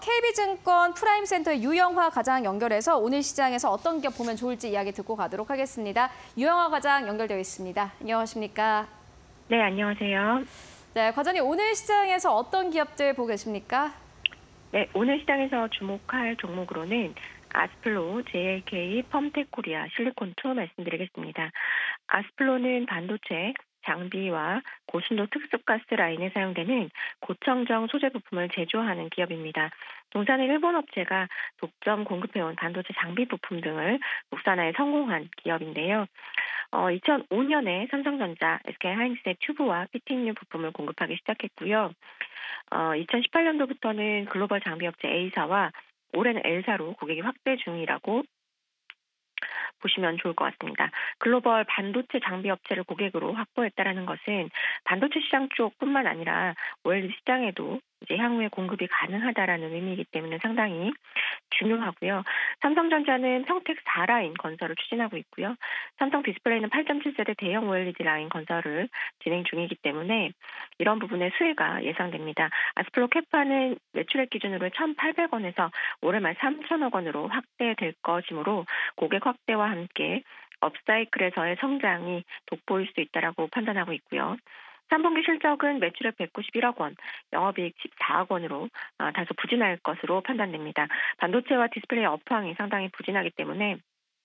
KB증권 프라임센터의 유영화 과장 연결해서 오늘 시장에서 어떤 기업 보면 좋을지 이야기 듣고 가도록 하겠습니다. 유영화 과장 연결되어 있습니다. 안녕하십니까? 네, 안녕하세요. 네, 과장님 오늘 시장에서 어떤 기업들 보고 계십니까? 네, 오늘 시장에서 주목할 종목으로는 아스플로, JLK, 펌텍코리아, 실리콘2 말씀드리겠습니다. 아스플로는 반도체, 장비와 고순도 특수가스 라인에 사용되는 고청정 소재 부품을 제조하는 기업입니다. 동사는 일본 업체가 독점 공급해온 반도체 장비 부품 등을 국산화에 성공한 기업인데요. 2005년에 삼성전자, SK하이닉스의 튜브와 피팅류 부품을 공급하기 시작했고요. 2018년도부터는 글로벌 장비업체 A사와 올해는 L사로 고객이 확대 중이라고 보시면 좋을 것 같습니다. 글로벌 반도체 장비 업체를 고객으로 확보했다라는 것은 반도체 시장 쪽뿐만 아니라 OLED 시장에도 이제 향후에 공급이 가능하다라는 의미이기 때문에 상당히 중요하고요. 삼성전자는 평택 4라인 건설을 추진하고 있고요. 삼성 디스플레이는 8.7세대 대형 OLED 라인 건설을 진행 중이기 때문에 이런 부분의 수혜가 예상됩니다. 아스플로 캐파는 매출액 기준으로 1,800원에서 올해 말 3,000억 원으로 확대될 것이므로 고객 확대와 함께 업사이클에서의 성장이 돋보일 수 있다라고 판단하고 있고요. 3분기 실적은 매출액 191억 원, 영업이익 14억 원으로 다소 부진할 것으로 판단됩니다. 반도체와 디스플레이 업황이 상당히 부진하기 때문에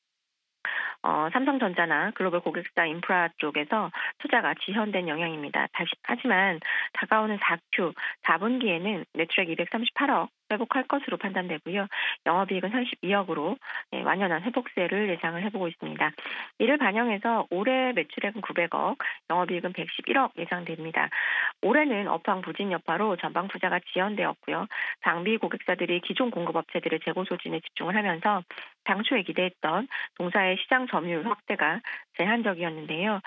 삼성전자나 글로벌 고객사 인프라 쪽에서 투자가 지연된 영향입니다. 하지만 다가오는 4Q, 4분기에는 매출액 238억 회복할 것으로 판단되고요. 영업이익은 32억으로 완연한 회복세를 예상을 해보고 있습니다. 이를 반영해서 올해 매출액은 900억, 영업이익은 111억 예상됩니다. 올해는 업황 부진 여파로 전방 투자가 지연되었고요. 장비 고객사들이 기존 공급업체들의 재고 소진에 집중을 하면서 당초에 기대했던 동사의 시장 점유율 확대가 제한적이었는데요.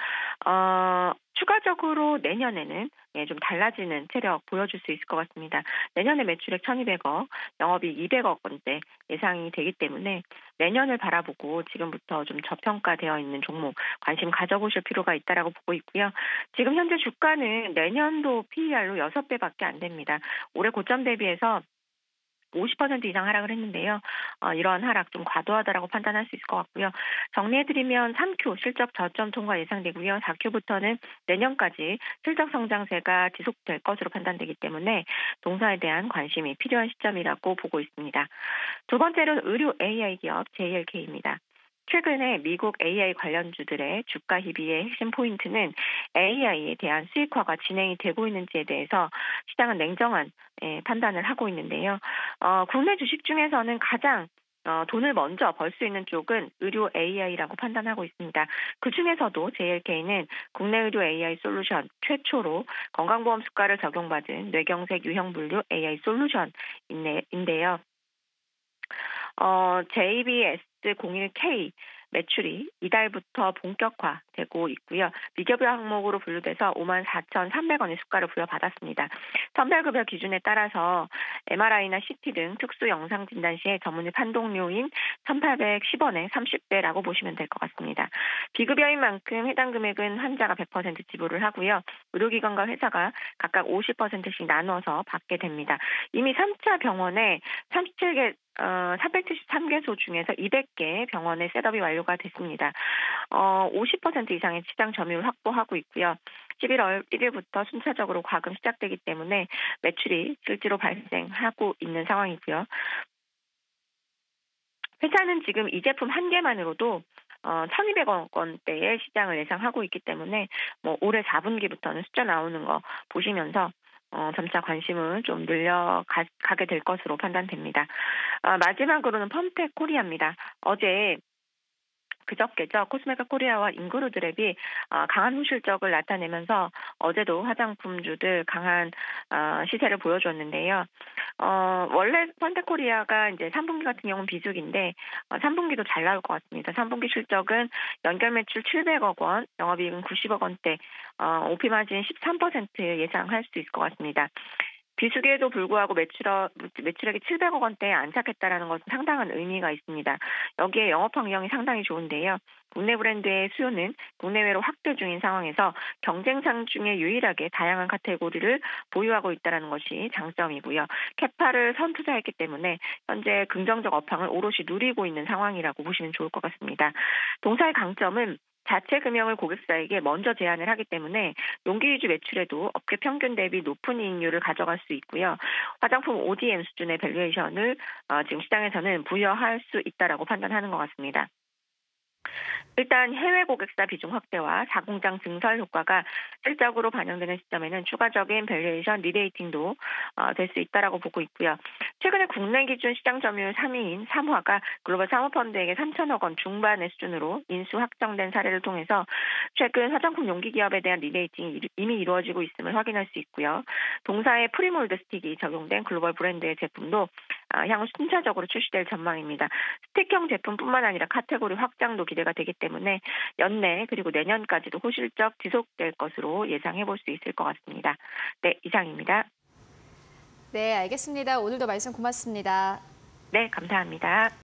추가적으로 내년에는 좀 달라지는 체력 보여줄 수 있을 것 같습니다. 내년에 매출액 1,200억, 영업이익 200억 원대 예상이 되기 때문에 내년을 바라보고 지금부터 좀 저평가되어 있는 종목 관심 가져보실 필요가 있다라고 보고 있고요. 지금 현재 주가는 내년도 PER로 6배밖에 안 됩니다. 올해 고점 대비해서 50% 이상 하락을 했는데요. 이러한 하락 좀 과도하다라고 판단할 수 있을 것 같고요. 정리해드리면 3Q 실적 저점 통과 예상되고요. 4Q부터는 내년까지 실적 성장세가 지속될 것으로 판단되기 때문에 동사에 대한 관심이 필요한 시점이라고 보고 있습니다. 두 번째로는 의료 AI 기업 JLK입니다. 최근에 미국 AI 관련주들의 주가 희비의 핵심 포인트는 AI에 대한 수익화가 진행이 되고 있는지에 대해서 시장은 냉정한 판단을 하고 있는데요. 국내 주식 중에서는 가장 돈을 먼저 벌 수 있는 쪽은 의료 AI라고 판단하고 있습니다. 그중에서도 JLK는 국내 의료 AI 솔루션 최초로 건강보험 수가를 적용받은 뇌경색 유형 분류 AI 솔루션인데요. JBS01K 매출이 이달부터 본격화되고 있고요. 미급여 항목으로 분류돼서 54,300원의 수가를 부여받았습니다. 선별급여 기준에 따라서 MRI나 CT 등 특수 영상 진단 시에 전문의 판독료인 1,810원에 30배라고 보시면 될 것 같습니다. 비급여인 만큼 해당 금액은 환자가 100% 지불을 하고요. 의료기관과 회사가 각각 50%씩 나눠서 받게 됩니다. 이미 3차 병원에 473개소 중에서 200개 병원의 셋업이 완료가 됐습니다. 50% 이상의 시장 점유율 확보하고 있고요. 11월 1일부터 순차적으로 과금 시작되기 때문에 매출이 실제로 발생하고 있는 상황이고요. 회사는 지금 이 제품 한 개만으로도 1,200억 원대의 시장을 예상하고 있기 때문에 올해 4분기부터는 숫자 나오는 거 보시면서 점차 관심을 좀 늘려가게 될 것으로 판단됩니다. 마지막으로는 펌텍 코리아입니다. 그저께죠. 코스메카 코리아와 인그루드랩이 강한 후실적을 나타내면서 어제도 화장품주들 강한 시세를 보여줬는데요. 원래 펀텍 코리아가 이제 3분기 같은 경우는 비수기인데 3분기도 잘 나올 것 같습니다. 3분기 실적은 연결 매출 700억 원, 영업이익은 90억 원대, OP 마진 13% 예상할 수 있을 것 같습니다. 비수기에도 불구하고 매출액이 700억 원대에 안착했다라는 것은 상당한 의미가 있습니다. 여기에 영업 환경이 상당히 좋은데요. 국내 브랜드의 수요는 국내외로 확대 중인 상황에서 경쟁상 중에 유일하게 다양한 카테고리를 보유하고 있다는 것이 장점이고요. 캐파를 선투자했기 때문에 현재 긍정적 업황을 오롯이 누리고 있는 상황이라고 보시면 좋을 것 같습니다. 동사의 강점은 자체 금형을 고객사에게 먼저 제안을 하기 때문에 용기 위주 매출에도 업계 평균 대비 높은 이익률을 가져갈 수 있고요. 화장품 ODM 수준의 밸류에이션을 지금 시장에서는 부여할 수 있다라고 판단하는 것 같습니다. 일단 해외 고객사 비중 확대와 자공장 증설 효과가 실적으로 반영되는 시점에는 추가적인 밸류에이션 리베이팅도 될 수 있다라고 보고 있고요. 최근에 국내 기준 시장 점유율 3위인 삼화가 글로벌 사모펀드에게 3천억 원 중반의 수준으로 인수 확정된 사례를 통해서 최근 화장품 용기 기업에 대한 리베이팅이 이미 이루어지고 있음을 확인할 수 있고요. 동사의 프리몰드 스틱이 적용된 글로벌 브랜드의 제품도 향후 순차적으로 출시될 전망입니다. 스틱형 제품뿐만 아니라 카테고리 확장도 기대가 되기 때문에 연내 그리고 내년까지도 호실적 지속될 것으로 예상해 볼 수 있을 것 같습니다. 네, 이상입니다. 네, 알겠습니다. 오늘도 말씀 고맙습니다. 네, 감사합니다.